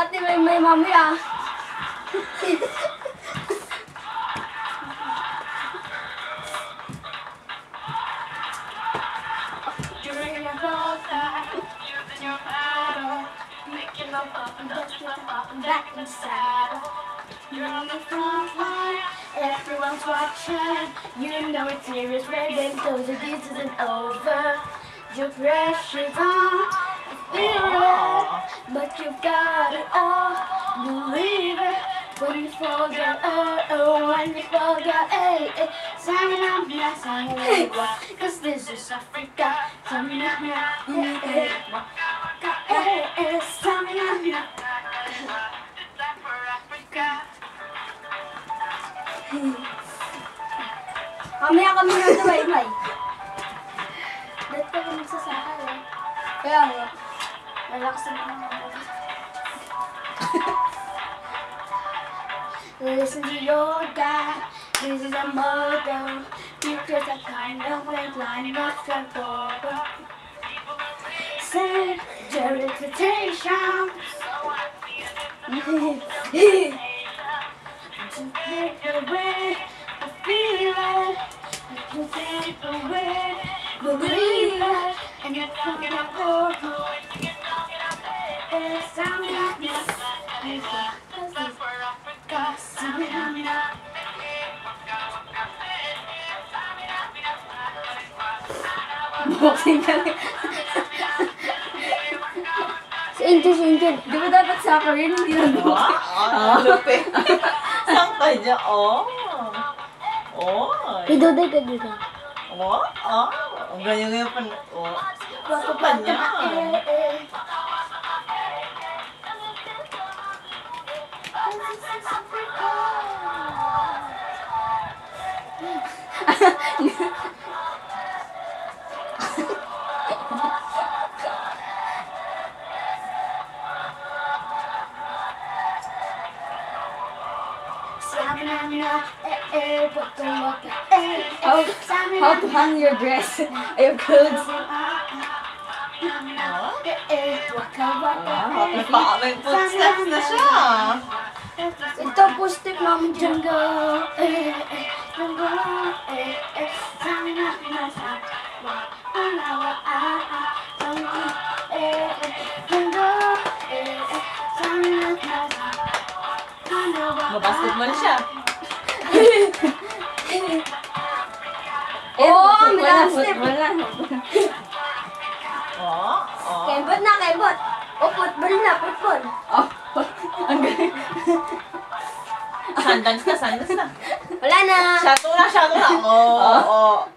Ate may mamaya. During your whole time, using your paddle, making love up and back inside. You're on the front line, everyone's watching. You know it's serious, waiting close, this isn't over. Your pressure's on, I feel it, but you've got it all. Believe it when you forget, when you forget, Samina, cause this is Africa. Samina, Samina. Mamaya kami na ito, May. Dahil ka kami nagsasakal eh. Kaya nga, relax na naman. Listen to your God, this is a motto. Future's a kind of weight line, not straightforward. Set your expectations. To take away the feeling, to take away the belief, and you're talking about it's something else. Boxing ka rin. Si Angel. Di ba dapat soccer yun? Hindi na boxing. Lupit. Sangka niya, Idoday ka dito. Ang ganyan pa. Sa kanya. How to hang your dress, your clothes. May footsteps na siya. Ito po step namin jungle. Mabasketball siya. May step. Kembot na, kembot. Football na, football. Ang galing. Sandals na. Wala na. Shato na.